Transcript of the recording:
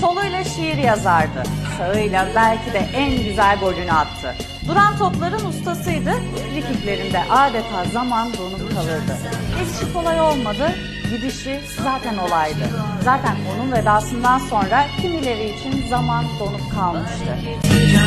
Soluyla şiir yazardı. Sağıyla belki de en güzel golünü attı. Duran topların ustasıydı. Frikiklerinde adeta zaman donup kalırdı. Gelişi kolay olmadı, gidişi zaten olaydı. Zaten onun vedasından sonra kimileri için zaman donup kalmıştı.